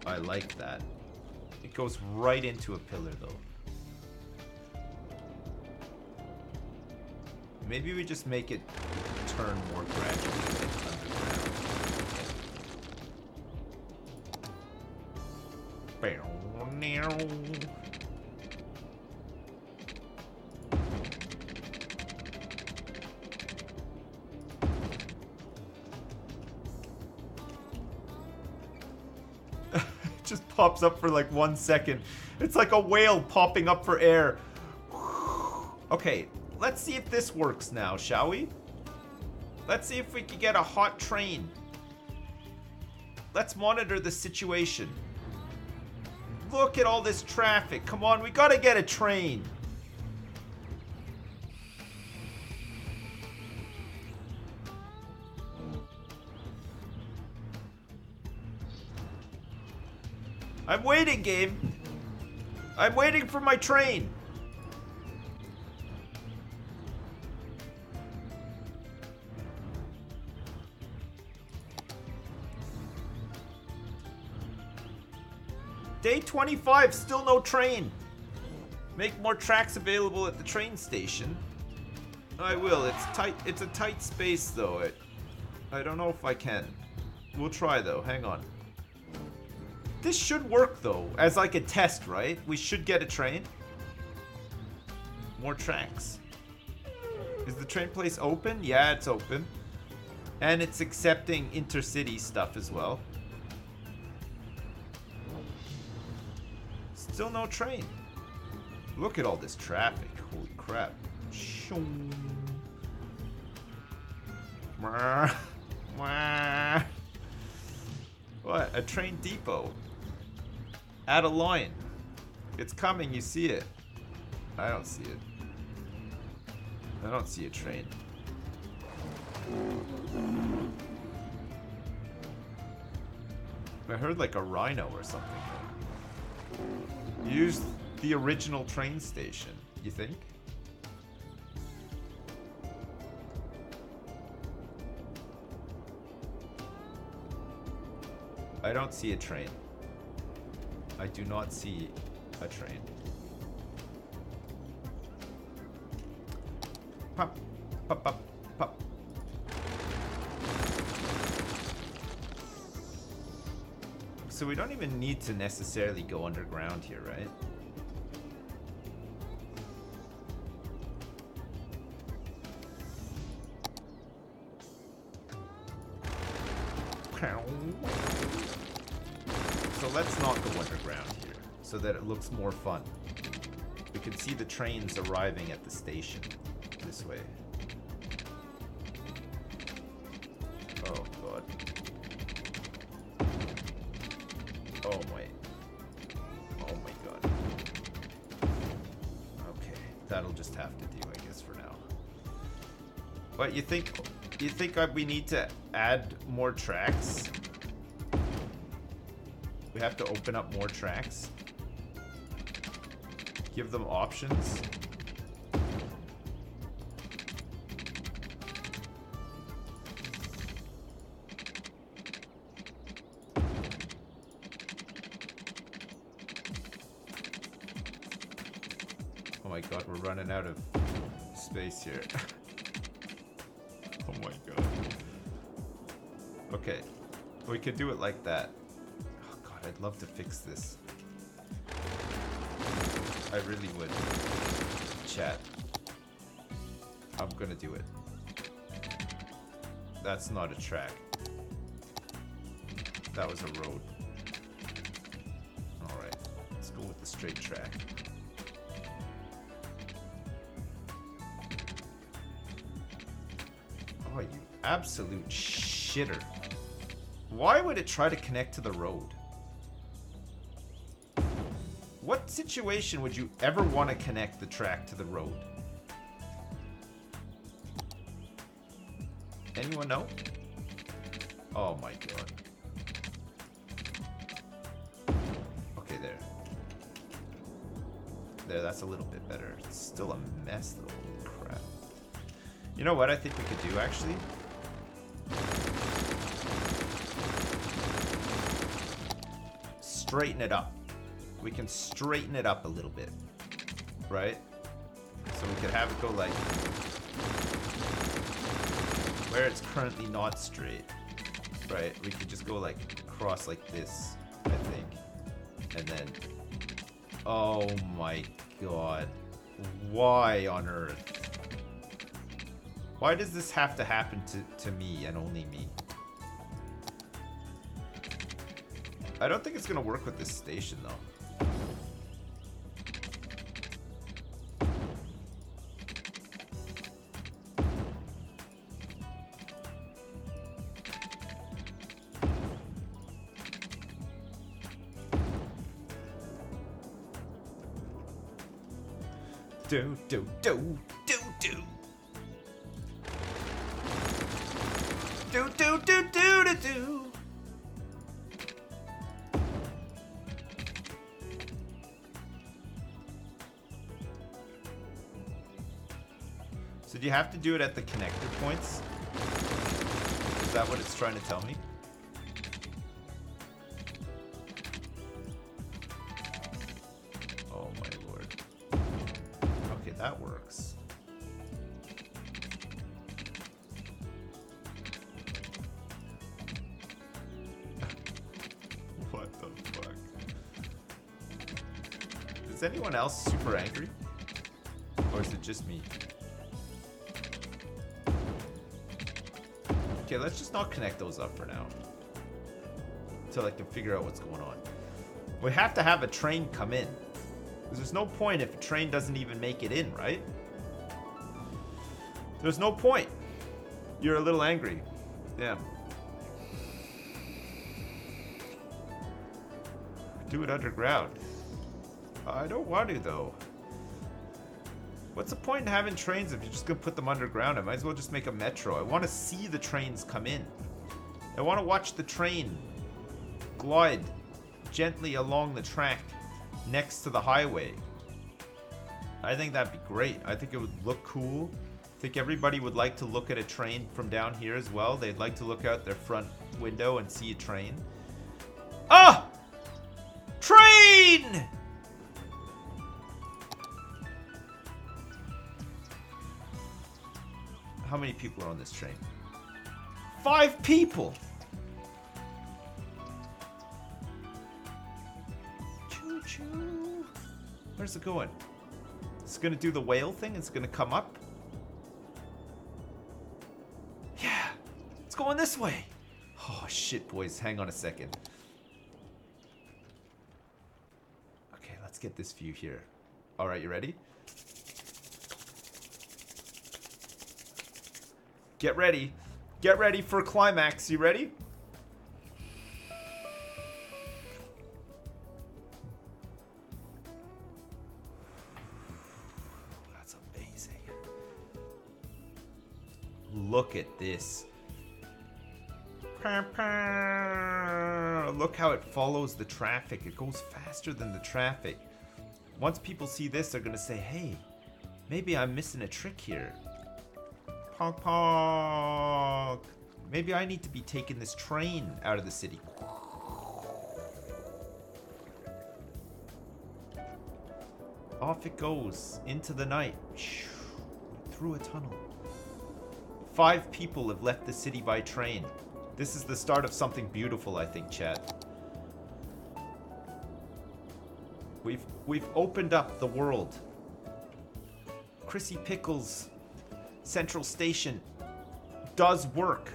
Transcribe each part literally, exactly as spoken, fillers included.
I like that. It goes right into a pillar, though. Maybe we just make it turn more gradually like underground. It just pops up for like one second. It's like a whale popping up for air. Okay, let's see if this works now, shall we? Let's see if we can get a hot train. Let's monitor the situation. Look at all this traffic. Come on, we gotta get a train. I'm waiting, game. I'm waiting for my train. Day twenty-five, still no train. Make more tracks available at the train station. I will. It's tight. It's a tight space, though. It, I don't know if I can. We'll try, though. Hang on. This should work, though, as like a test, right? We should get a train. More tracks. Is the train place open? Yeah, it's open. And it's accepting intercity stuff as well. Still no train. Look at all this traffic. Holy crap. What? A train depot. Add a line. It's coming, you see it. I don't see it. I don't see a train. I heard like a rhino or something. Use the original train station, you think? I don't see a train. I do not see a train. Pop, pop, pop, pop. So we don't even need to necessarily go underground here, right? So let's not go underground here, so that it looks more fun. We can see the trains arriving at the station this way. Oh god. Oh my. Oh my god. Okay, that'll just have to do, I guess, for now. But you think, you think we need to add more tracks? We have to open up more tracks. Give them options. Oh my god, we're running out of space here. Oh my god. Okay, we could do it like that. Oh god, I'd love to fix this. I really would. Chat. I'm gonna do it. That's not a track. That was a road. Alright, let's go with the straight track. Oh, you absolute shitter. Why would it try to connect to the road? What situation would you ever want to connect the track to the road? Anyone know? Oh my god. Okay, there. There, that's a little bit better. It's still a mess though. Holy crap. You know what I think we could do actually? straighten it up. We can straighten it up a little bit. Right? So we could have it go like... where it's currently not straight. Right? We could just go like across like this, I think. And then... oh my god. Why on earth? Why does this have to happen to, to me and only me? I don't think it's gonna work with this station though. Do, do, do, do, do. Do, do, do, do, do, do. So do you have to do it at the connector points? Is that what it's trying to tell me? Oh my lord. Okay, that works. What the fuck? Is anyone else super angry? Or is it just me? Okay, let's just not connect those up for now. Until I can figure out what's going on. We have to have a train come in. Because there's no point if a train doesn't even make it in, right? There's no point. You're a little angry. Yeah. Do it underground. I don't want to, though. What's the point in having trains if you're just going to put them underground? I might as well just make a metro. I want to see the trains come in. I want to watch the train glide gently along the track next to the highway. I think that'd be great. I think it would look cool. I think everybody would like to look at a train from down here as well. They'd like to look out their front window and see a train. Ah! Train! How many people are on this train? Five people! Choo choo. Where's it going? It's gonna do the whale thing? It's gonna come up? Yeah! It's going this way! Oh shit, boys. Hang on a second. Okay, let's get this view here. Alright, you ready? Get ready. Get ready for climax. You ready? That's amazing. Look at this. Look how it follows the traffic. It goes faster than the traffic. Once people see this, they're going to say, hey, maybe I'm missing a trick here. Honk honk. Maybe I need to be taking this train out of the city. Off it goes into the night. Through a tunnel. Five people have left the city by train. This is the start of something beautiful, I think, chat. We've we've opened up the world. Chrissy Pickles Central Station does work.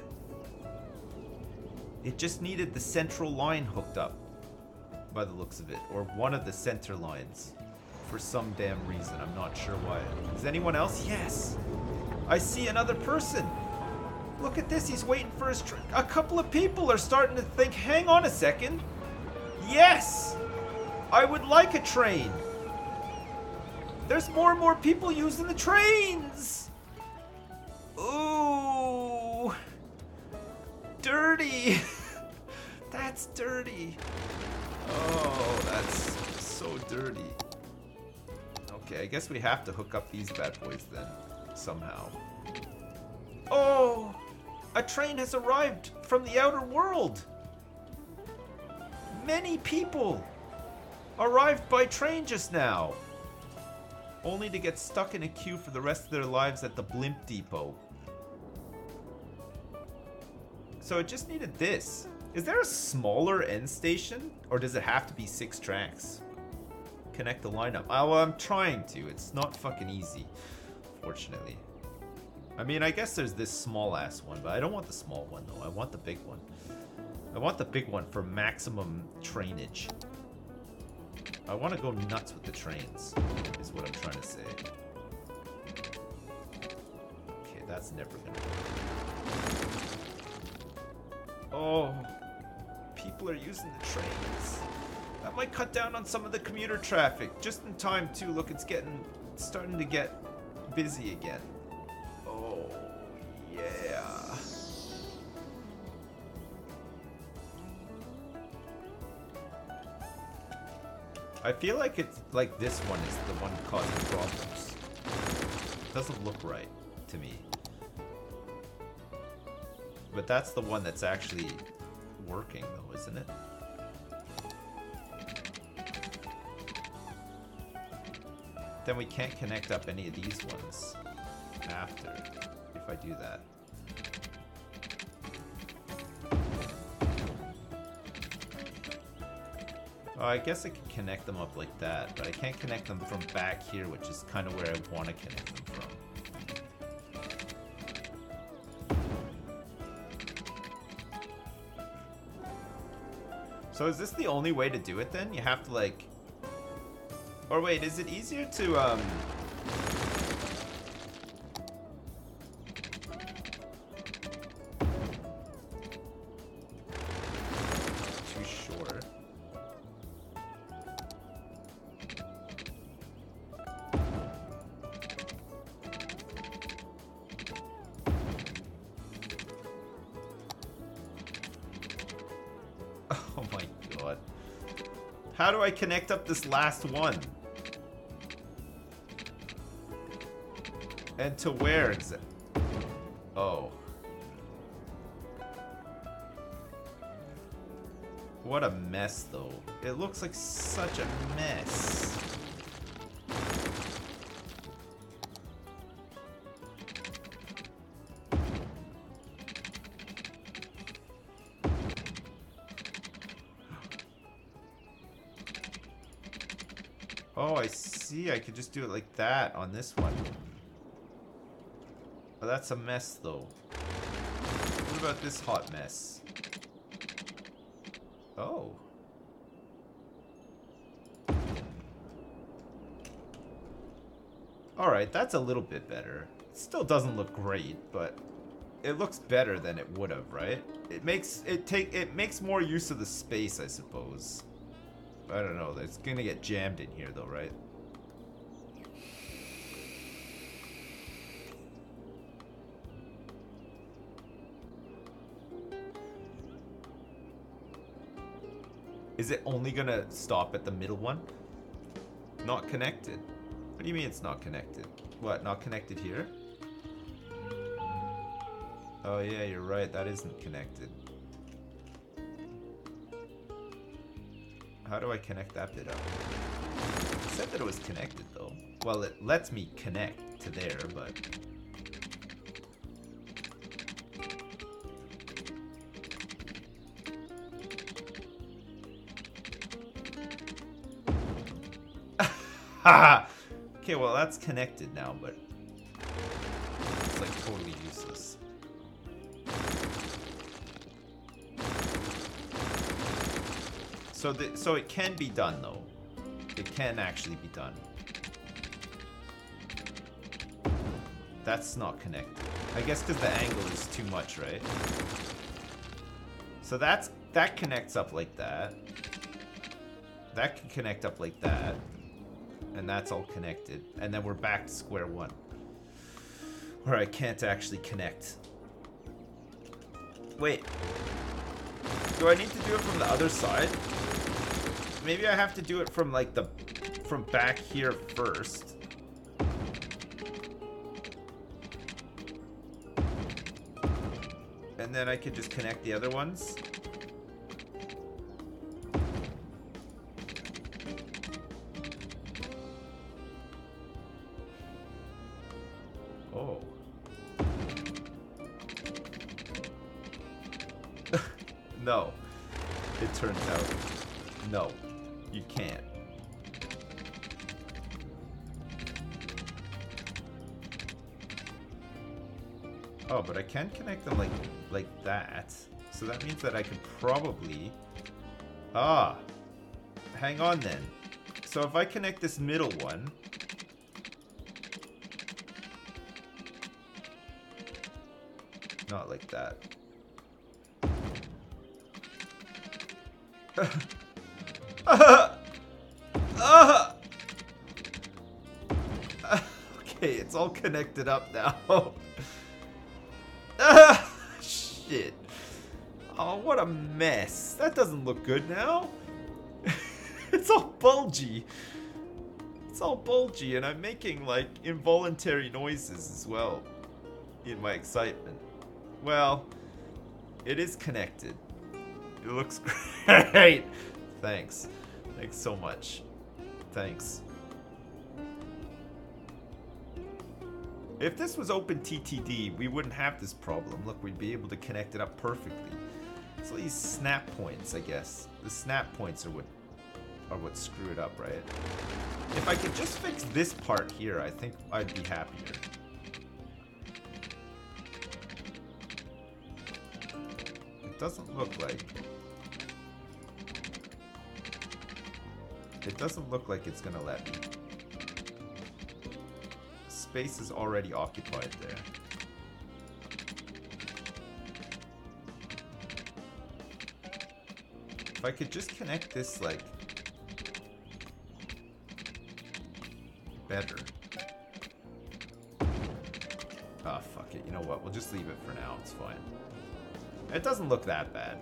It just needed the central line hooked up, by the looks of it, or one of the center lines, for some damn reason. I'm not sure why. Is anyone else? Yes! I see another person! Look at this, he's waiting for his train. A couple of people are starting to think, hang on a second. Yes! I would like a train! There's more and more people using the trains! Ooh, dirty. That's dirty. Oh, that's so dirty. Okay, I guess we have to hook up these bad boys then, somehow. Oh, a train has arrived from the outer world. many people arrived by train just now, only to get stuck in a queue for the rest of their lives at the blimp depot. So it just needed this. Is there a smaller end station, or does it have to be six tracks? Connect the lineup. Oh, well, I'm trying to. It's not fucking easy, fortunately. I mean, I guess there's this small ass one, but I don't want the small one though. I want the big one. I want the big one for maximum trainage. I want to go nuts with the trains, is what I'm trying to say. Okay, that's never gonna work. Oh, people are using the trains. That might cut down on some of the commuter traffic. Just in time too. Look, it's getting, it's starting to get busy again. Oh, yeah. I feel like it's like this one is the one causing problems. It doesn't look right to me. But that's the one that's actually working though, isn't it? Then we can't connect up any of these ones after, if I do that. Oh, I guess I can connect them up like that, but I can't connect them from back here, which is kind of where I want to connect them from. So is this the only way to do it then? You have to like... Or wait, is it easier to, um... too short. Oh my god. How do I connect up this last one? And to where is it? Oh. What a mess, though. It looks like such a mess. Oh, I see. I could just do it like that on this one. Oh, that's a mess, though. What about this hot mess? Oh. Alright, that's a little bit better. It still doesn't look great, but it looks better than it would have, right? It makes it take it makes more use of the space, I suppose. I don't know. It's gonna get jammed in here, though, right? Is it only gonna stop at the middle one? Not connected. What do you mean it's not connected? What, not connected here? Oh yeah, you're right, that isn't connected. How do I connect that bit up? It said that it was connected though. Well, it lets me connect to there, but... Haha! Okay, well that's connected now, but it's like totally useless. So the so it can be done though. It can actually be done. That's not connected. I guess because the angle is too much, right? So that's that connects up like that. That can connect up like that. And that's all connected. And then we're back to square one. Where I can't actually connect. Wait. Do I need to do it from the other side? Maybe I have to do it from like the... From back here first. And then I could just connect the other ones. No. It turns out, no, you can't. Oh, but I can connect them like like that. So that means that I could probably... Ah! Hang on then. So if I connect this middle one... Not like that. uh, uh, okay, it's all connected up now. Ah, shit. Oh, what a mess. That doesn't look good now. It's all bulgy. It's all bulgy, and I'm making, like, involuntary noises as well in my excitement. Well, it is connected. It looks great. Thanks. Thanks so much. Thanks. If this was open T T D, we wouldn't have this problem. Look, we'd be able to connect it up perfectly. It's these snap points, I guess. The snap points are what are what screw it up, right? If I could just fix this part here, I think I'd be happier. It doesn't look like... It doesn't look like it's gonna let me. Space is already occupied there. If I could just connect this, like, better. Ah, oh, fuck it. You know what? We'll just leave it for now. It's fine. It doesn't look that bad.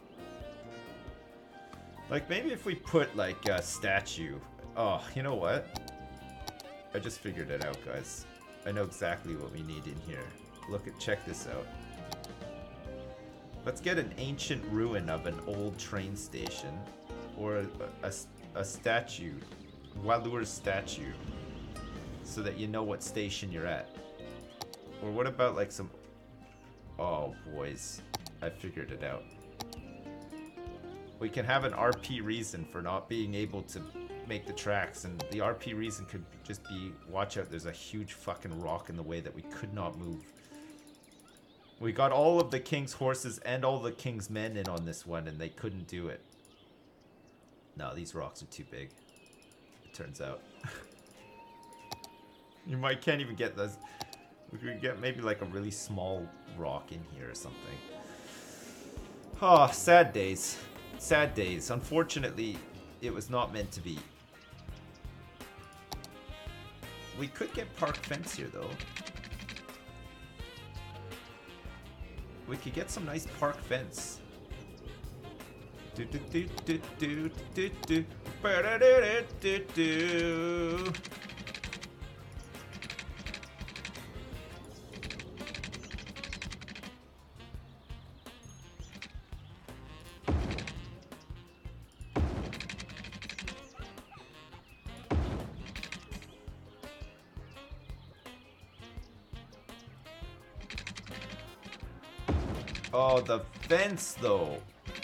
Like, maybe if we put, like, a statue. Oh, you know what? I just figured it out, guys. I know exactly what we need in here. Look at, check this out. Let's get an ancient ruin of an old train station. Or a, a, a statue. Walur's statue. So that you know what station you're at. Or what about, like, some... Oh, boys. I figured it out. We can have an R P reason for not being able to make the tracks, and the R P reason could just be, watch out, there's a huge fucking rock in the way that we could not move. We got all of the king's horses and all the king's men in on this one, and they couldn't do it. No, these rocks are too big, it turns out. You might can't even get those. We could get maybe like a really small rock in here or something. Oh, sad days. Sad days. Unfortunately, it was not meant to be. We could get park fence here, though. We could get some nice park fence. Do do do do do do do do do do. Oh, the fence, though.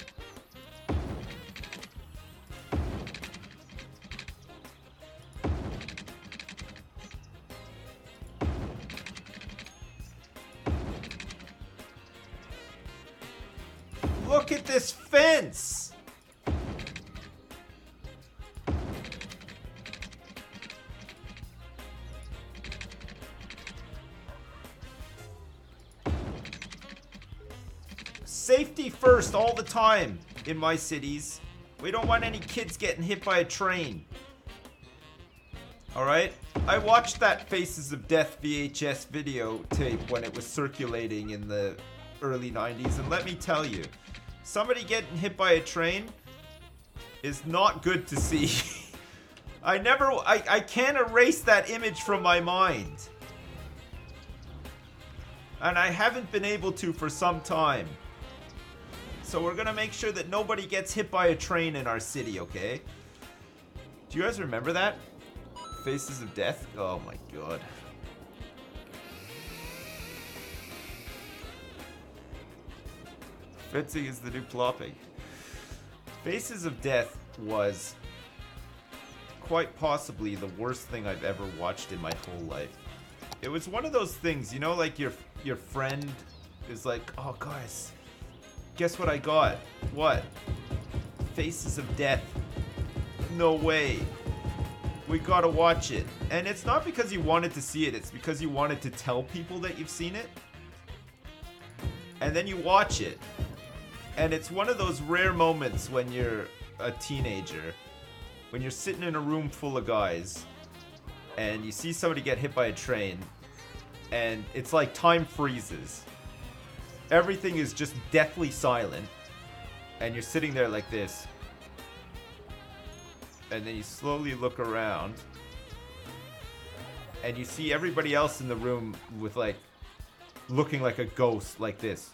Look at this fence! Safety first all the time in my cities. We don't want any kids getting hit by a train. Alright? I watched that Faces of Death V H S videotape when it was circulating in the early nineties, and let me tell you, somebody getting hit by a train is not good to see. I never, I, I can't erase that image from my mind. And I haven't been able to for some time. So we're gonna make sure that nobody gets hit by a train in our city, okay? Do you guys remember that? Faces of Death? Oh my god. Fencing is the new plopping. Faces of Death was quite possibly the worst thing I've ever watched in my whole life. It was one of those things, you know, like your your friend is like, oh guys, guess what I got? What? Faces of Death. No way. We gotta watch it. And it's not because you wanted to see it, it's because you wanted to tell people that you've seen it. And then you watch it. And it's one of those rare moments when you're a teenager, when you're sitting in a room full of guys, and you see somebody get hit by a train, and it's like time freezes. Everything is just deathly silent, and you're sitting there like this. And then you slowly look around, and you see everybody else in the room with like, looking like a ghost like this.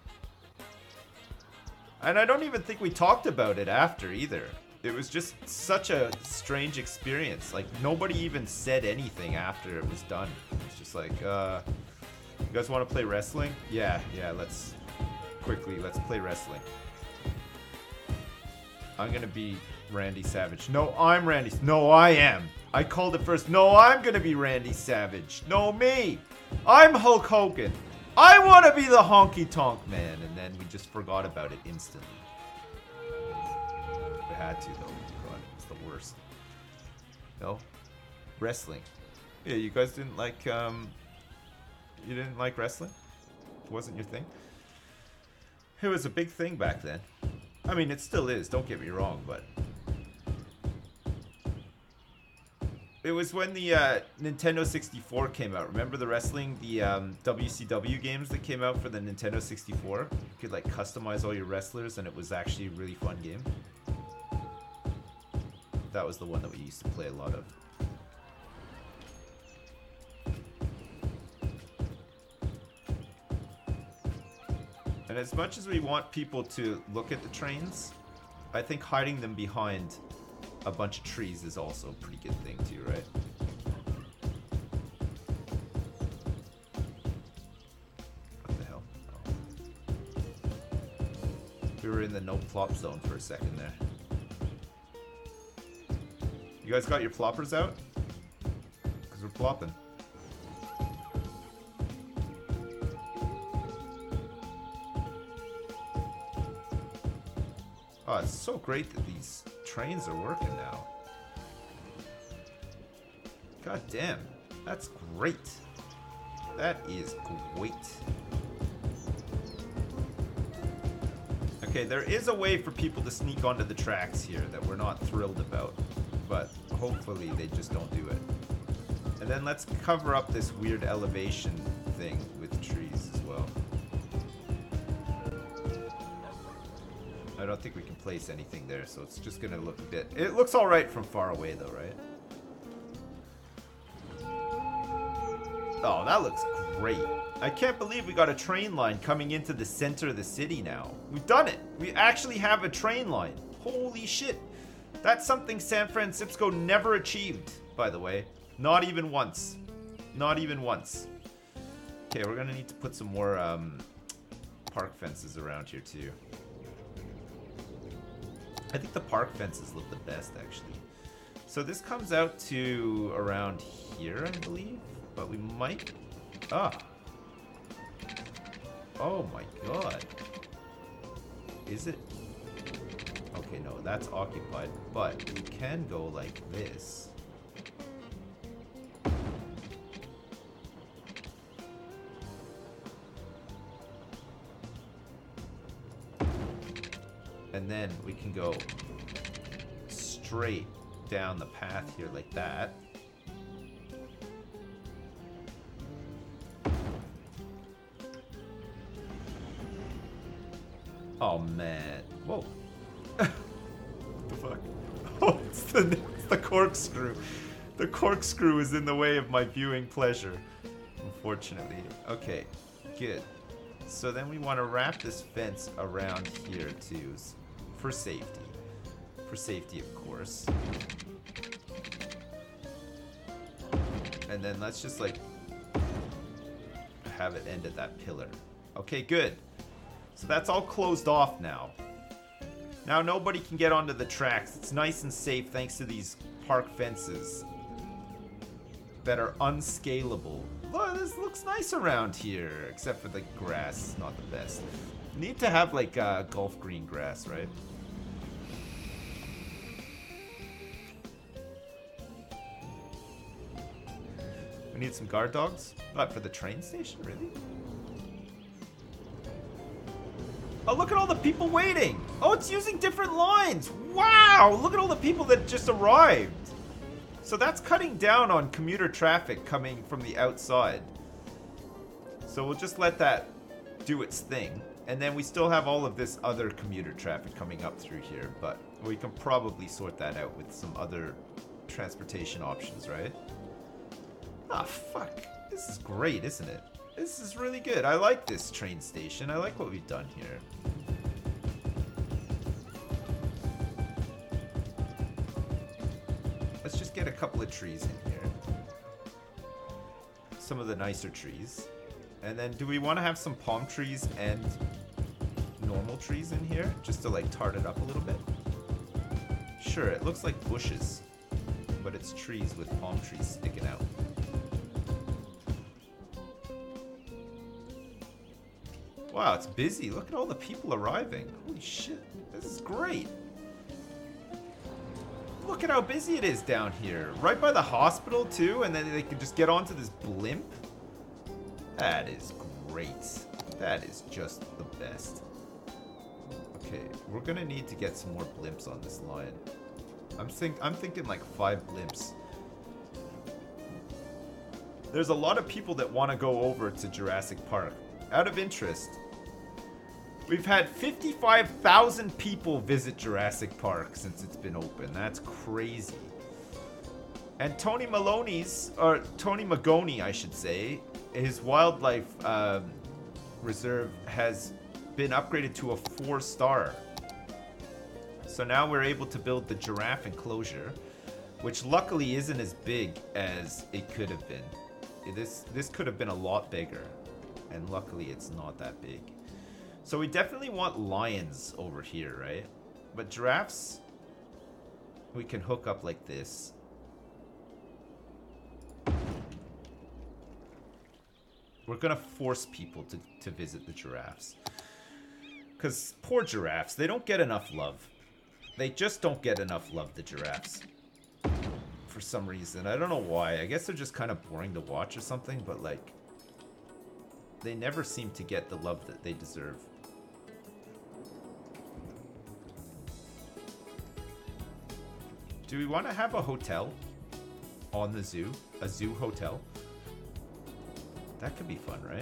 And I don't even think we talked about it after either. It was just such a strange experience. Like, nobody even said anything after it was done. It's just like, uh, you guys want to play wrestling? Yeah, yeah, let's, quickly, let's play wrestling. I'm gonna be Randy Savage. No, I'm Randy. No, I am. I called it first. No, I'm gonna be Randy Savage. No, me. I'm Hulk Hogan. I want to be the honky tonk man. And then we just forgot about it instantly. We had to though. God, it's the worst. No, wrestling. Yeah, you guys didn't like. Um, you didn't like wrestling? It wasn't your thing? It was a big thing back then. I mean, it still is, don't get me wrong, but it was when the uh, Nintendo sixty-four came out. Remember the wrestling, the um, W C W games that came out for the Nintendo sixty-four? You could like customize all your wrestlers, and it was actually a really fun game. That was the one that we used to play a lot of. And as much as we want people to look at the trains, I think hiding them behind a bunch of trees is also a pretty good thing too, right? What the hell? Oh. We were in the no plop zone for a second there. You guys got your ploppers out? Because we're plopping. Oh, it's so great that these trains are working now. God damn, that's great. That is great. Okay, there is a way for people to sneak onto the tracks here that we're not thrilled about, but hopefully they just don't do it. And then let's cover up this weird elevation thing with trees as well. I don't think we can place anything there, so it's just gonna look a bit... It looks alright from far away though, right? Oh, that looks great. I can't believe we got a train line coming into the center of the city now. We've done it! We actually have a train line. Holy shit. That's something San Francisco never achieved, by the way. Not even once. Not even once. Okay, we're gonna need to put some more um, park fences around here too. I think the park fences look the best, actually. So this comes out to around here, I believe. But we might... Ah. Oh my god. Is it? Okay, no, that's occupied. But we can go like this. And then we can go straight down the path here like that. Oh man. Whoa. What the fuck? Oh, it's the, it's the corkscrew. The corkscrew is in the way of my viewing pleasure, unfortunately. Okay, good. So then we want to wrap this fence around here too, for safety. For safety, of course. And then let's just like have it end at that pillar. Okay, good. So that's all closed off now. Now nobody can get onto the tracks. It's nice and safe thanks to these park fences that are unscalable. Look, this looks nice around here, except for the grass. It's not the best. Need to have like uh, golf green grass, right? We need some guard dogs? What, for the train station? Really? Oh, look at all the people waiting! Oh, it's using different lines! Wow! Look at all the people that just arrived! So that's cutting down on commuter traffic coming from the outside. So we'll just let that do its thing. And then we still have all of this other commuter traffic coming up through here, but we can probably sort that out with some other transportation options, right? Ah, fuck. This is great, isn't it? This is really good. I like this train station. I like what we've done here. Let's just get a couple of trees in here. Some of the nicer trees. And then do we want to have some palm trees and normal trees in here? Just to like tart it up a little bit? Sure, it looks like bushes. But it's trees with palm trees sticking out. Wow, it's busy. Look at all the people arriving. Holy shit, this is great. Look at how busy it is down here. Right by the hospital, too, and then they can just get onto this blimp. That is great. That is just the best. Okay, we're gonna need to get some more blimps on this line. I'm think I'm thinking like five blimps. There's a lot of people that want to go over to Jurassic Park. Out of interest, we've had fifty-five thousand people visit Jurassic Park since it's been open. That's crazy. And Tony Maloney's, or Tony Magoni, I should say, his wildlife um, reserve has been upgraded to a four star. So now we're able to build the giraffe enclosure, which luckily isn't as big as it could have been. This, this could have been a lot bigger, and luckily it's not that big. So we definitely want lions over here, right? But giraffes, we can hook up like this. We're gonna force people to, to visit the giraffes. Because poor giraffes, they don't get enough love. They just don't get enough love, the giraffes. For some reason. I don't know why. I guess they're just kind of boring to watch or something, but like, they never seem to get the love that they deserve. Do we want to have a hotel on the zoo? A zoo hotel? That could be fun, right?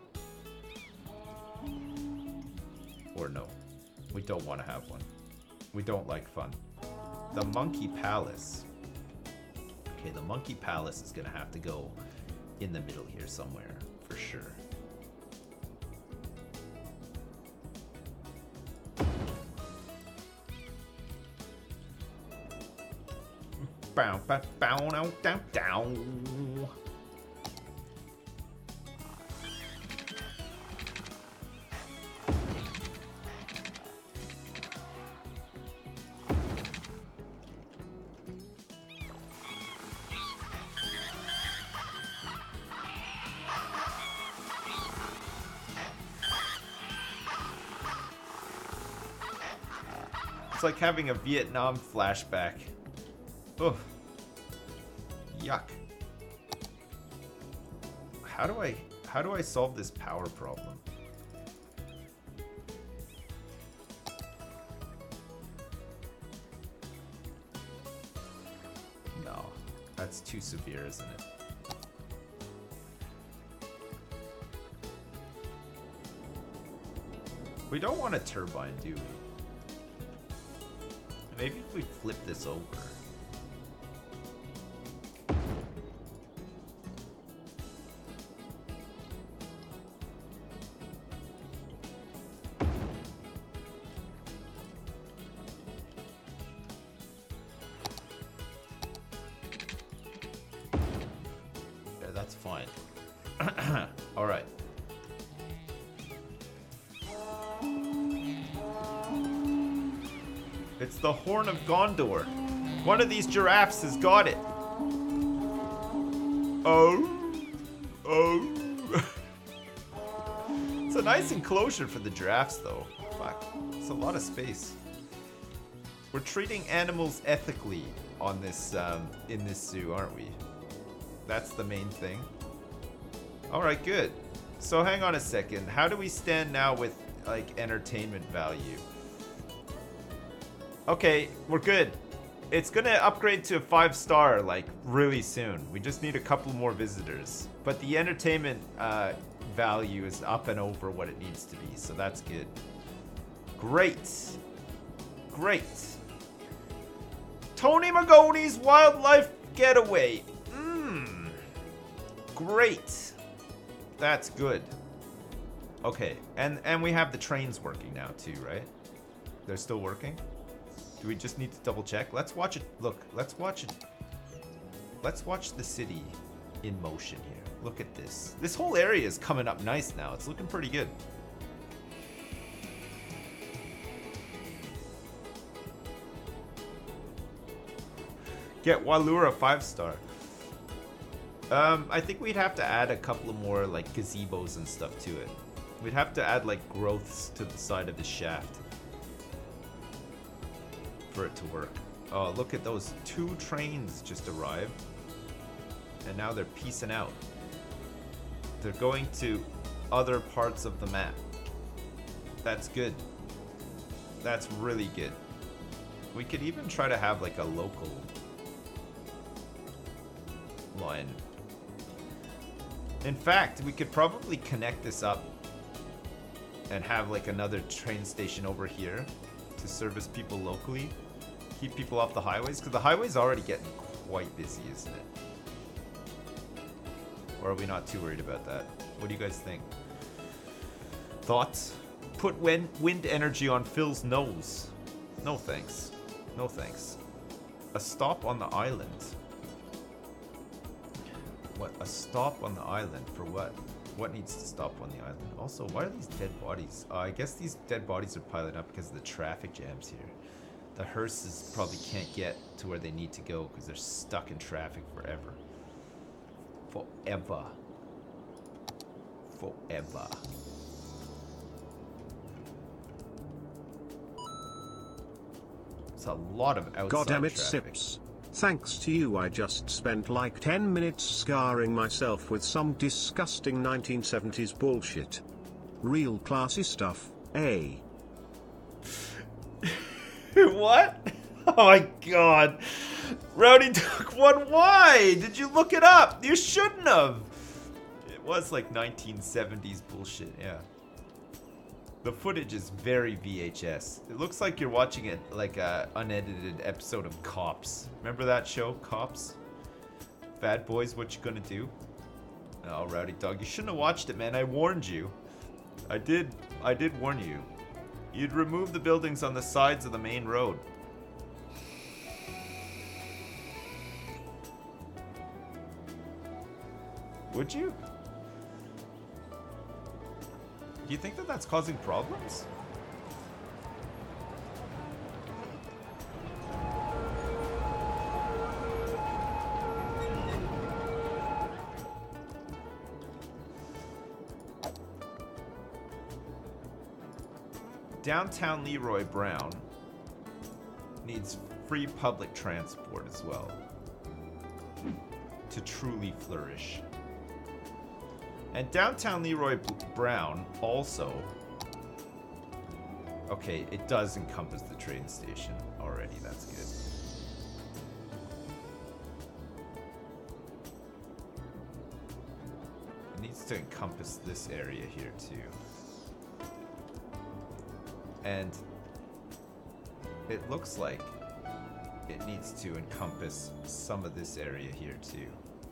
Or no. We don't want to have one. We don't like fun. The Monkey Palace. Okay, the Monkey Palace is going to have to go in the middle here somewhere, for sure. Bow, bow, bow, down, down, down. It's like having a Vietnam flashback. Ugh. Yuck. How do I how do I solve this power problem? No, that's too severe, isn't it? We don't want a turbine, do we? Maybe if we flip this over. Yeah, that's fine. All right. It's the Horn of Gondor. One of these giraffes has got it. Oh. Oh. It's a nice enclosure for the giraffes, though. Fuck. It's a lot of space. We're treating animals ethically on this, um, in this zoo, aren't we? That's the main thing. Alright, good. So hang on a second. How do we stand now with, like, entertainment value? Okay, we're good. It's gonna upgrade to a five star, like, really soon. We just need a couple more visitors. But the entertainment uh, value is up and over what it needs to be, so that's good. Great. Great. Tony Magoni's Wildlife Getaway. Mmm. Great. That's good. Okay, and, and we have the trains working now too, right? They're still working? Do we just need to double check? Let's watch it. Look, let's watch it. Let's watch the city in motion here. Look at this. This whole area is coming up nice now. It's looking pretty good. Get Walura five star. Um, I think we'd have to add a couple of more like gazebos and stuff to it. We'd have to add like growths to the side of the shaft for it to work. Oh, look at those two trains just arrived. And now they're peacing out. They're going to other parts of the map. That's good. That's really good. We could even try to have like a local line. In fact, we could probably connect this up and have like another train station over here to service people locally. Keep people off the highways, because the highway's already getting quite busy, isn't it? Or are we not too worried about that? What do you guys think? Thoughts? Put wind, wind energy on Phil's nose. No thanks. No thanks. A stop on the island. What? A stop on the island for what? What needs to stop on the island? Also, why are these dead bodies? Uh, I guess these dead bodies are piling up because of the traffic jams here. The hearses probably can't get to where they need to go because they're stuck in traffic forever. Forever. Forever. It's a lot of outside Goddamn it, traffic. Sips. Thanks to you, I just spent like ten minutes scarring myself with some disgusting nineteen seventies bullshit. Real classy stuff, eh? What? Oh my god. Rowdy took one. Why? Did you look it up? You shouldn't have. It was like nineteen seventies bullshit, yeah. The footage is very V H S. It looks like you're watching it like a unedited episode of Cops. Remember that show, Cops? Bad Boys, What You Gonna Do? Oh, Rowdy Dog, you shouldn't have watched it, man. I warned you. I did, I did warn you. You'd remove the buildings on the sides of the main road. Would you? Do you think that that's causing problems? Downtown Leroy Brown needs free public transport as well to truly flourish. And downtown Leroy Brown also, okay, it does encompass the train station already, that's good. It needs to encompass this area here too. And it looks like it needs to encompass some of this area here too.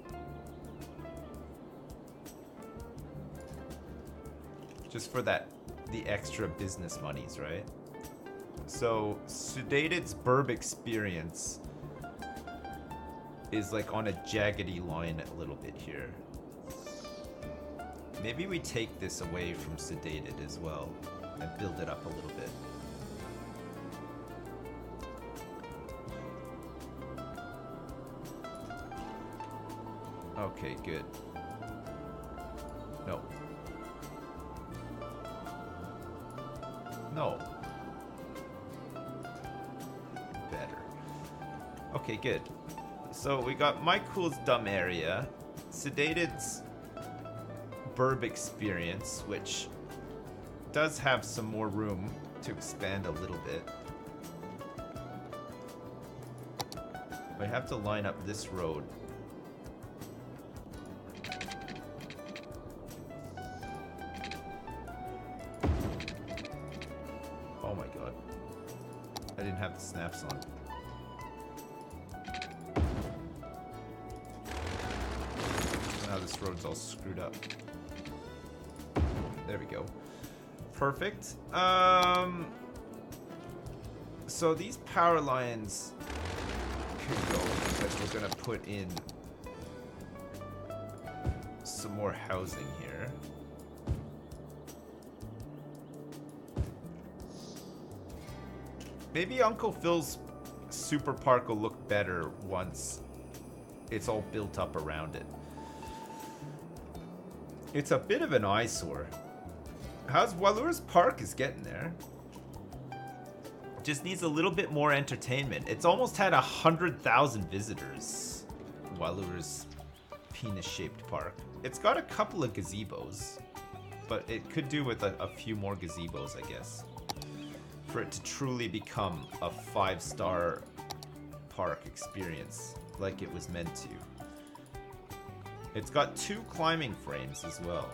Just for that, the extra business monies, right? So, Sedated's Burb experience is like on a jaggedy line a little bit here. Maybe we take this away from Sedated as well and build it up a little bit. Okay, good. No. No. Better. Okay, good. So we got My Cool's Dumb Area, Sedated's Burb Experience, which does have some more room to expand a little bit. I have to line up this road. Oh my god. I didn't have the snaps on. Now this road's all screwed up. There we go. Perfect. Um, so these power lines could go because we're gonna put in some more housing here. Maybe Uncle Phil's super park will look better once it's all built up around it. It's a bit of an eyesore. How's Walur's Park is getting there. Just needs a little bit more entertainment. It's almost had a hundred thousand visitors. Walur's penis-shaped park. It's got a couple of gazebos, but it could do with a, a few more gazebos, I guess, for it to truly become a five-star park experience like it was meant to. It's got two climbing frames as well.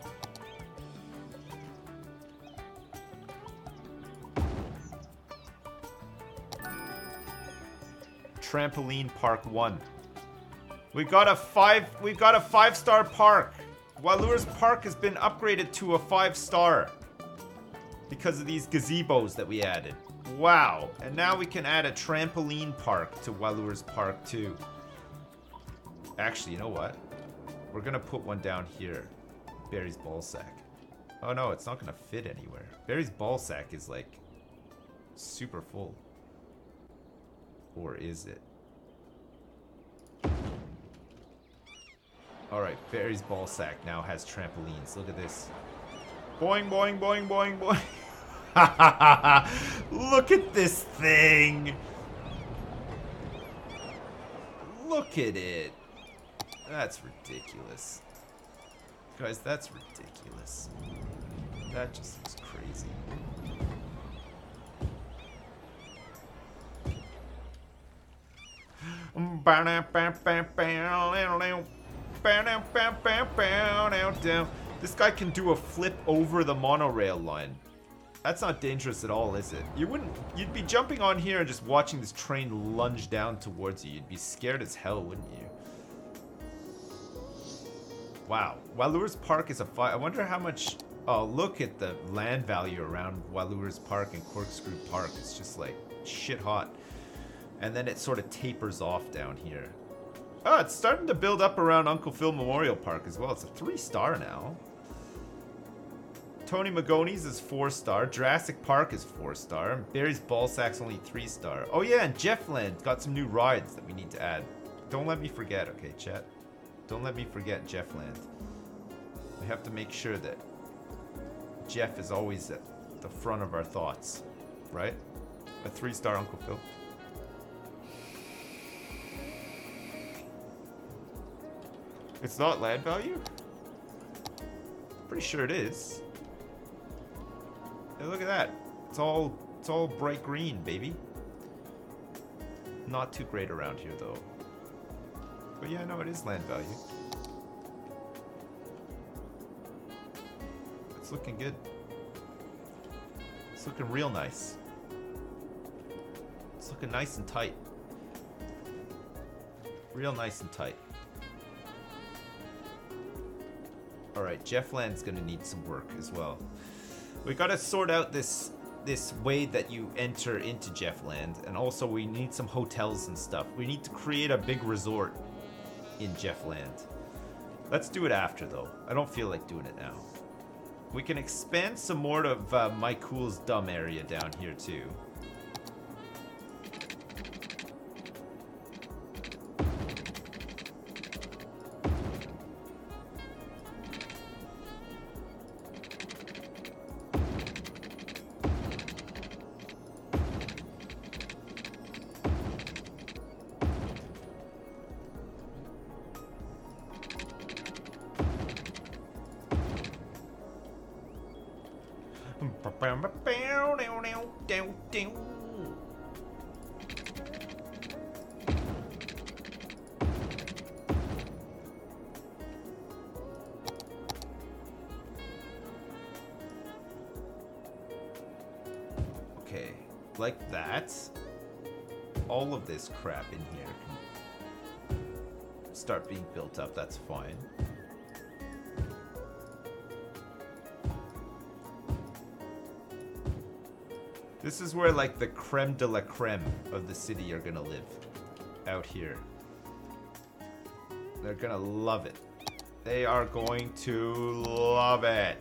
Trampoline Park one. We got a five. We've got a five-star park. Walur's Park has been upgraded to a five-star because of these gazebos that we added. Wow! And now we can add a trampoline park to Walur's Park too. Actually, you know what? We're gonna put one down here. Barry's ballsack. Oh no, it's not gonna fit anywhere. Barry's ballsack is like super full. Or is it? Alright, Barry's ballsack now has trampolines. Look at this. Boing, boing, boing, boing, boing. Look at this thing. Look at it. That's ridiculous. Guys, that's ridiculous. That just looks crazy. This guy can do a flip over the monorail line. That's not dangerous at all, is it? You wouldn't. You'd be jumping on here and just watching this train lunge down towards you. You'd be scared as hell, wouldn't you? Wow. Walur's Park is a five. I wonder how much. Oh, look at the land value around Walur's Park and Corkscrew Park. It's just like shit hot. And then it sort of tapers off down here. Oh, it's starting to build up around Uncle Phil Memorial Park as well. It's a three star now. Tony Magoni's is four star. Jurassic Park is four star. Barry's Ballsack's only three star. Oh yeah, and Jeffland got some new rides that we need to add. Don't let me forget, okay, chat? Don't let me forget Jeffland. We have to make sure that Jeff is always at the front of our thoughts, right? A three star Uncle Phil. It's not land value? Pretty sure it is. Hey, look at that. It's all it's all bright green, baby. Not too great around here though. But yeah, no, it is land value. It's looking good. It's looking real nice. It's looking nice and tight. Real nice and tight. Alright, Jeffland's gonna need some work as well. We gotta sort out this this way that you enter into Jeffland, and also we need some hotels and stuff. We need to create a big resort in Jeffland. Let's do it after though. I don't feel like doing it now. We can expand some more of uh, My Cool's Dumb Area down here too. Okay, like that. All of this crap in here can start being built up, that's fine. This is where like the creme de la creme of the city are gonna live. Out here. They're gonna love it. They are going to love it.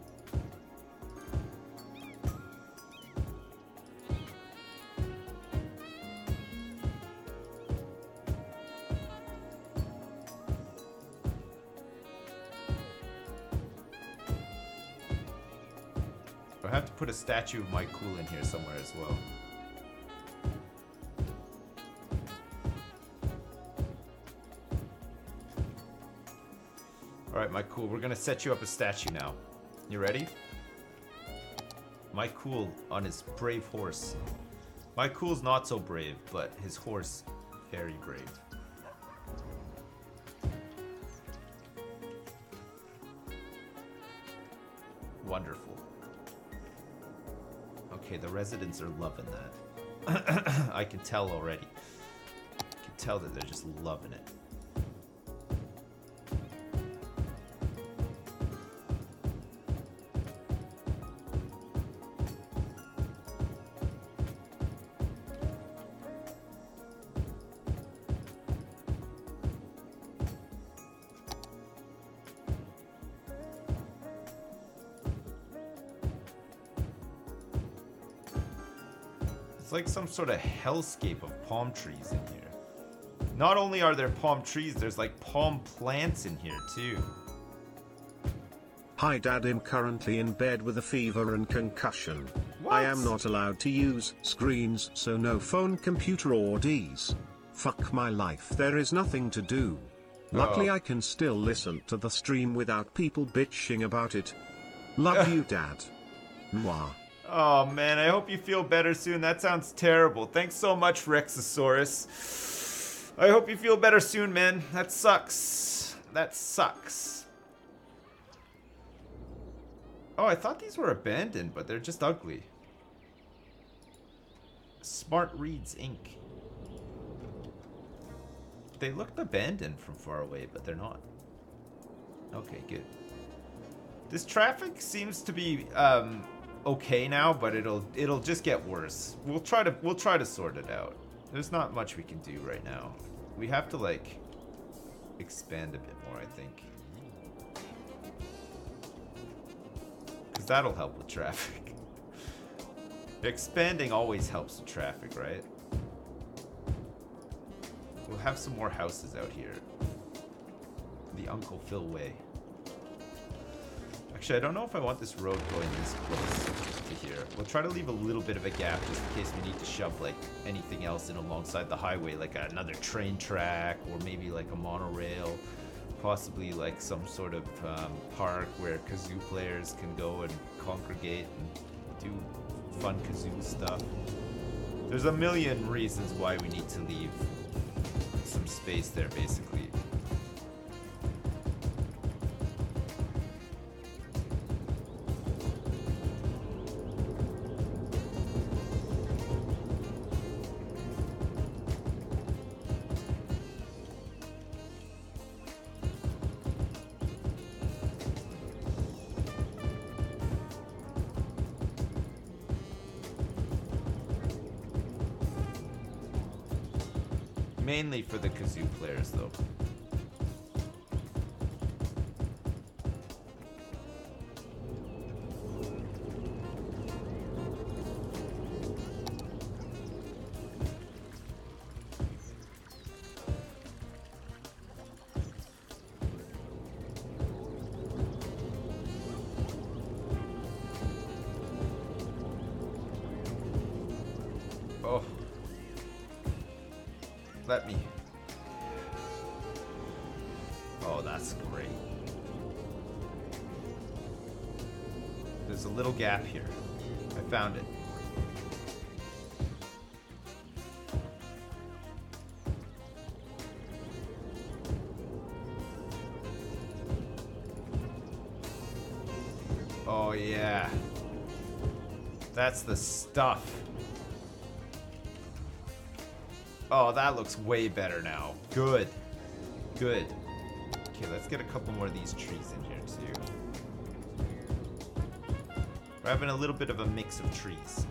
I have to put a statue of Mike Cool in here somewhere as well. Alright, Mike Cool, we're gonna set you up a statue now. You ready? Mike Cool on his brave horse. Mike Cool's not so brave, but his horse, very brave. Wonderful. Okay, the residents are loving that. I can tell already. I can tell that they're just loving it. It's like some sort of hellscape of palm trees in here. Not only are there palm trees, there's like palm plants in here too. Hi Dad, I'm currently in bed with a fever and concussion. What? I am not allowed to use screens, so no phone, computer or Ds. Fuck my life, there is nothing to do. Luckily Oh. I can still listen to the stream without people bitching about it. Love you Dad. Mwah. Oh man, I hope you feel better soon. That sounds terrible. Thanks so much, Rexosaurus. I hope you feel better soon, man. That sucks. That sucks. Oh, I thought these were abandoned, but they're just ugly. Smart Reads Incorporated. They looked abandoned from far away, but they're not. Okay, good. This traffic seems to be um, okay now, but it'll it'll just get worse. We'll try to we'll try to sort it out. There's not much we can do right now. We have to like expand a bit more, I think, because that'll help with traffic. Expanding always helps with traffic, right? We'll have some more houses out here. The Uncle Phil way. Actually, I don't know if I want this road going this close to here. We'll try to leave a little bit of a gap just in case we need to shove like anything else in alongside the highway, like another train track or maybe like a monorail, possibly like some sort of um, park where kazoo players can go and congregate and do fun kazoo stuff. There's a million reasons why we need to leave some space there, basically. Mainly for the kazoo players, though. Oh. Let me. Oh, that's great. There's a little gap here. Found it. Oh yeah. That's the stuff. Oh, that looks way better now. Good. Good. Okay, let's get a couple more of these trees in here too. We're having a little bit of a mix of trees.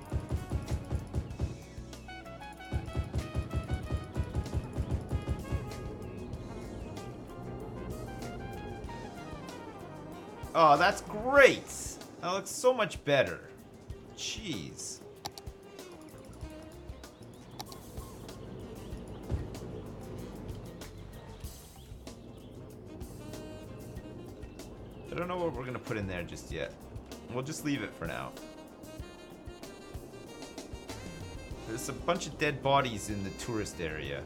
Oh, that's great! That looks so much better. Jeez. I don't know what we're gonna put in there just yet. We'll just leave it for now. There's a bunch of dead bodies in the tourist area.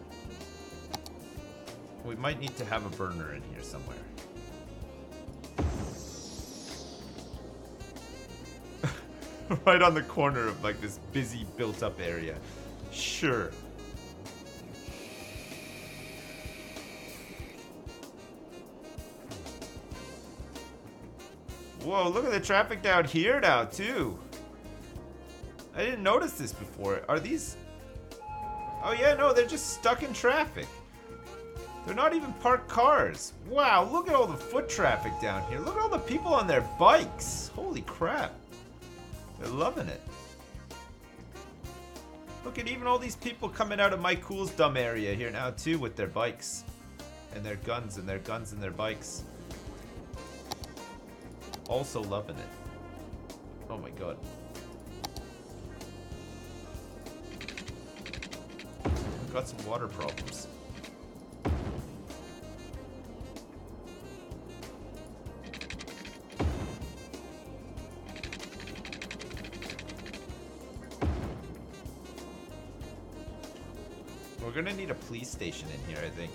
We might need to have a burner in here somewhere. Right on the corner of like this busy built up area. Sure. Whoa, look at the traffic down here now too. I didn't notice this before. Are these... Oh yeah, no, they're just stuck in traffic. They're not even parked cars. Wow, look at all the foot traffic down here. Look at all the people on their bikes. Holy crap. They're loving it. Look at even all these people coming out of my Cool's dumb area here now too with their bikes. And their guns and their guns and their bikes. Also loving it. Oh my god. We've got some water problems. We're gonna need a police station in here, I think.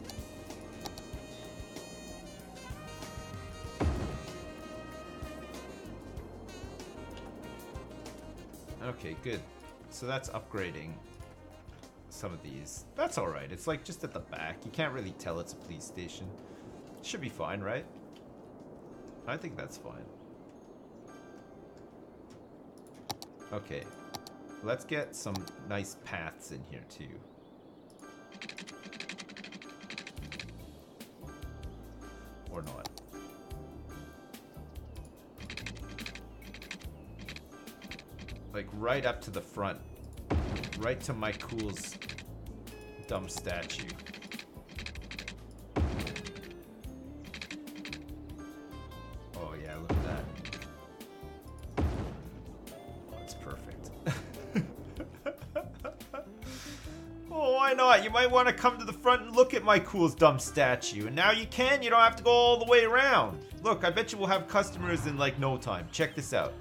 Okay, good. So that's upgrading some of these. That's alright. It's like just at the back. You can't really tell it's a police station. Should be fine, right? I think that's fine. Okay. Let's get some nice paths in here too. Or not. Like right up to the front. Right to my Cool's dumb statue. Oh yeah, look at that. That's perfect. Oh, why not? You might want to come to the front and look at my Cool's dumb statue. And now you can, you don't have to go all the way around. Look, I bet you we'll have customers in like no time. Check this out.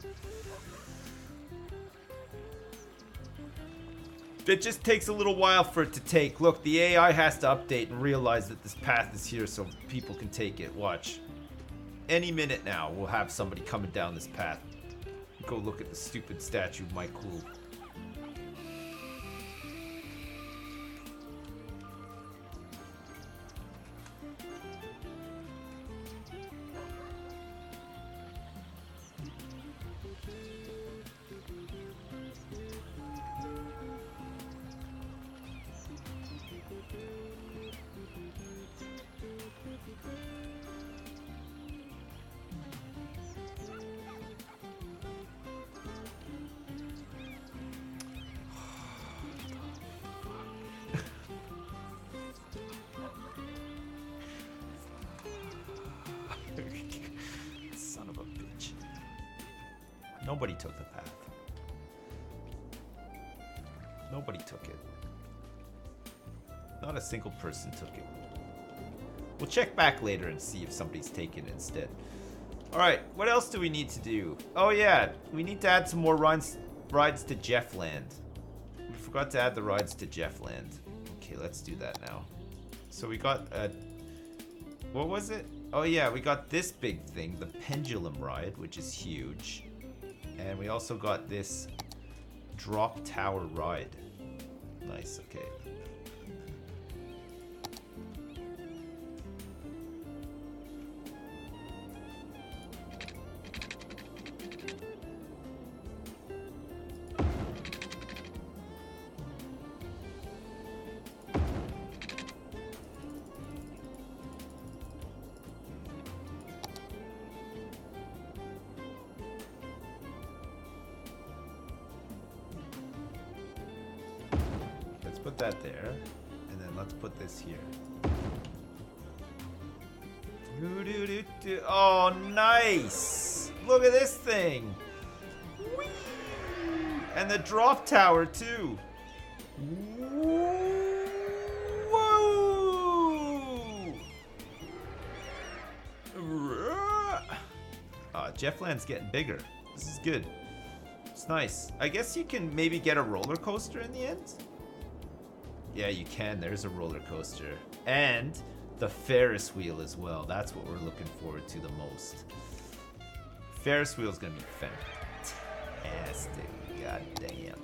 It just takes a little while for it to take. Look, the A I has to update and realize that this path is here so people can take it. Watch. Any minute now, we'll have somebody coming down this path. Go look at the stupid statue of my Cool. Son of a bitch. Nobody took the path. Nobody took it. Not a single person took it. We'll check back later and see if somebody's taken it instead. Alright, what else do we need to do? Oh yeah, we need to add some more rides, rides to Jeffland. We forgot to add the rides to Jeffland. Okay, let's do that now. So we got a... What was it? Oh yeah, we got this big thing, the pendulum ride, which is huge. And we also got this drop tower ride. Nice, okay. Put that there, and then let's put this here. Doo -doo -doo -doo. Oh, nice! Look at this thing! Whee! And the drop tower, too! Whoa! Uh, Jeffland's getting bigger. This is good. It's nice. I guess you can maybe get a roller coaster in the end? Yeah, you can. There's a roller coaster. And the Ferris wheel as well. That's what we're looking forward to the most. Ferris wheel's gonna be fantastic. God damn.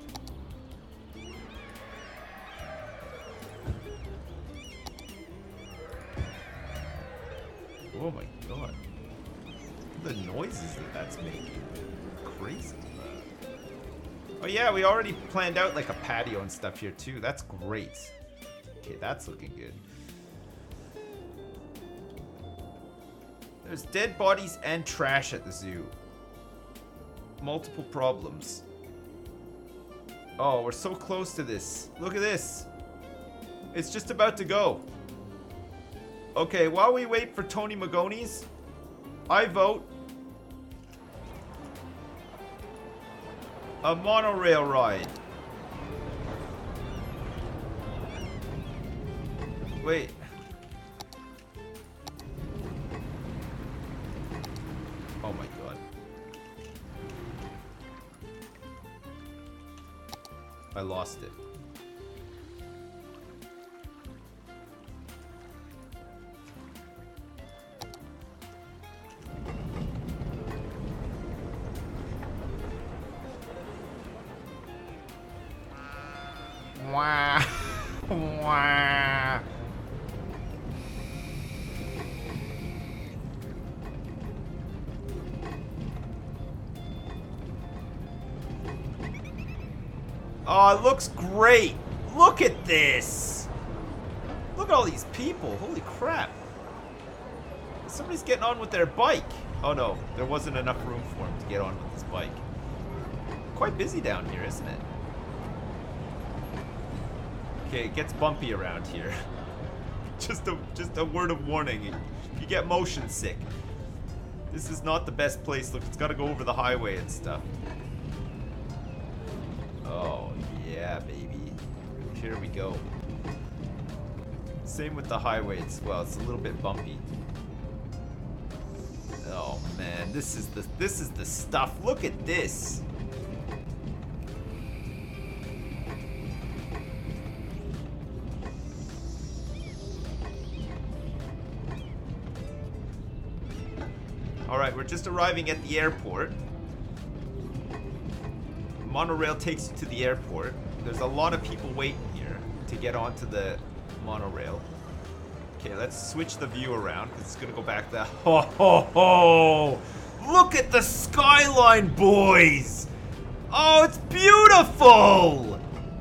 Oh my god. The noises that that's making. Crazy. Oh yeah, we already planned out like a patio and stuff here too. That's great. Okay, that's looking good. There's dead bodies and trash at the zoo. Multiple problems. Oh, we're so close to this. Look at this. It's just about to go. Okay, while we wait for Tony Magoni's, I vote a monorail ride. Wait. Oh my god. I lost it. Wah. Wah. Oh, it looks great. Look at this. Look at all these people. Holy crap. Somebody's getting on with their bike. Oh no, there wasn't enough room for him to get on with his bike. Quite busy down here, isn't it? Okay, it gets bumpy around here. just a just a word of warning. You get motion sick. This is not the best place. Look, it's got to go over the highway and stuff. Oh, yeah, baby. Here we go. Same with the highway as well. It's a little bit bumpy. Oh man, this is the this is the stuff. Look at this. All right, we're just arriving at the airport. Monorail takes you to the airport. There's a lot of people waiting here to get onto the monorail. Okay, let's switch the view around because it's gonna go back there. Ho ho ho! Look at the skyline, boys! Oh, it's beautiful!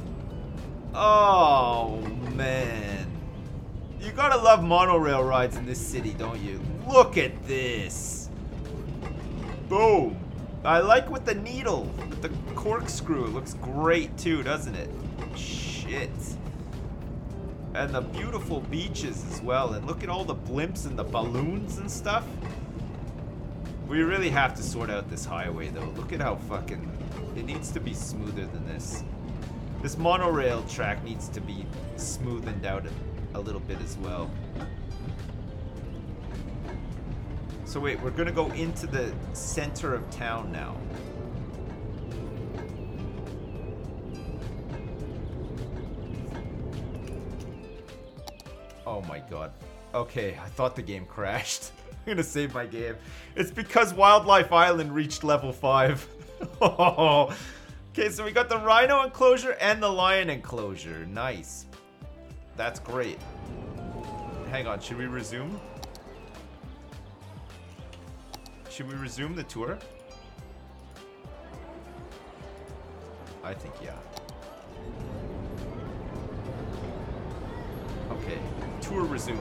Oh man, you gotta love monorail rides in this city, don't you? Look at this! Boom! I like with the needle, with the corkscrew. It looks great too, doesn't it? Shit. And the beautiful beaches as well. And look at all the blimps and the balloons and stuff. We really have to sort out this highway though. Look at how fucking... It needs to be smoother than this. This monorail track needs to be smoothened out a, a little bit as well. So wait, we're gonna go into the center of town now. Oh my god. Okay, I thought the game crashed. I'm gonna save my game. It's because Wildlife Island reached level five. Oh, okay, so we got the rhino enclosure and the lion enclosure. Nice. That's great. Hang on, should we resume? Should we resume the tour? I think yeah. Okay, tour resumed.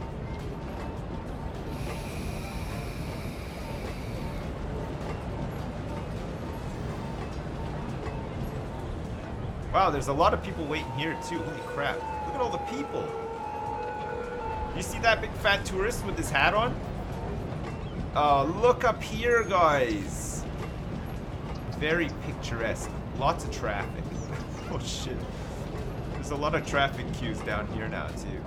Wow, there's a lot of people waiting here too. Holy crap. Look at all the people. You see that big fat tourist with his hat on? Oh, look up here, guys. Very picturesque. Lots of traffic. Oh, shit. There's a lot of traffic queues down here now, too.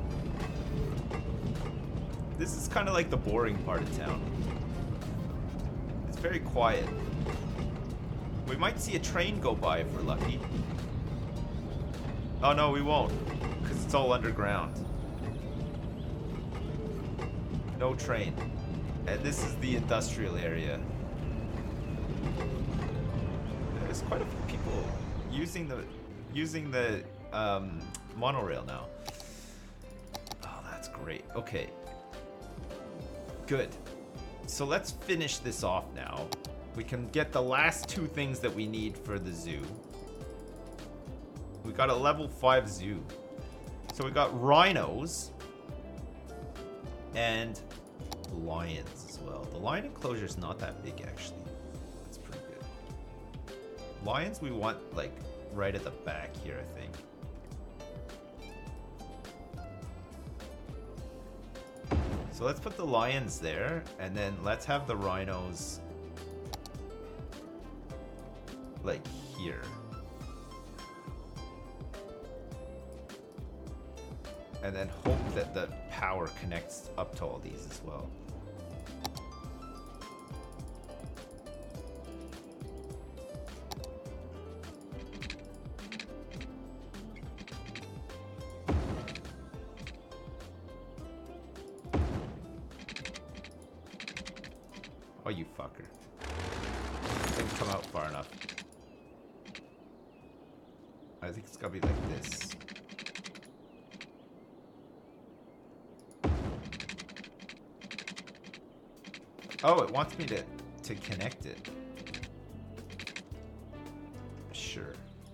This is kind of like the boring part of town. It's very quiet. We might see a train go by if we're lucky. Oh, no, we won't. Because it's all underground. No train. And this is the industrial area. There's quite a few people using the using the um, monorail now. Oh, that's great. Okay. Good. So let's finish this off now. We can get the last two things that we need for the zoo. We got a level five zoo. So we got rhinos and lions as well. The lion enclosure is not that big, actually. That's pretty good. Lions we want like right at the back here, I think. So let's put the lions there, and then let's have the rhinos like here. And then hope that the power connects up to all these as well. Oh, you fucker. Didn't come out far enough. I think it's gotta be like this. Oh, it wants me to, to connect it. Sure.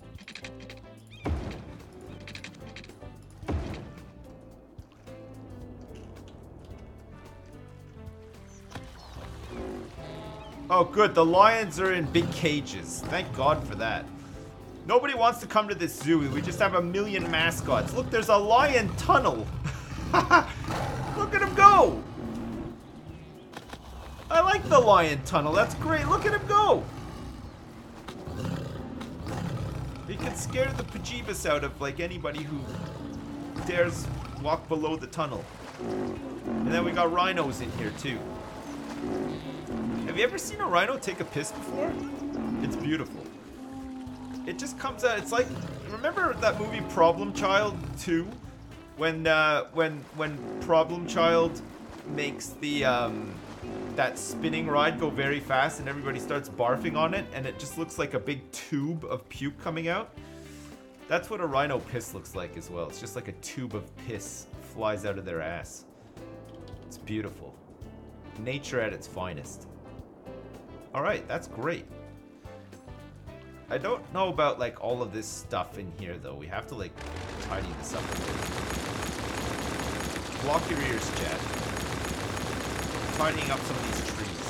Oh, good. The lions are in big cages. Thank God for that. Nobody wants to come to this zoo. We just have a million mascots. Look, there's a lion tunnel. Look at him go. I like the lion tunnel. That's great. Look at him go. He can scare the bejeebus out of like anybody who dares walk below the tunnel. And then we got rhinos in here too. Have you ever seen a rhino take a piss before? It's beautiful. It just comes out. It's like, remember that movie Problem Child two, when uh, when when Problem Child makes the um, that spinning ride go very fast and everybody starts barfing on it, and it just looks like a big tube of puke coming out. That's what a rhino piss looks like as well. It's just like a tube of piss flies out of their ass. It's beautiful. Nature at its finest. All right, that's great. I don't know about like all of this stuff in here though. We have to like tidy this up a bit. Block your ears, Chad. Tidying up some of these trees.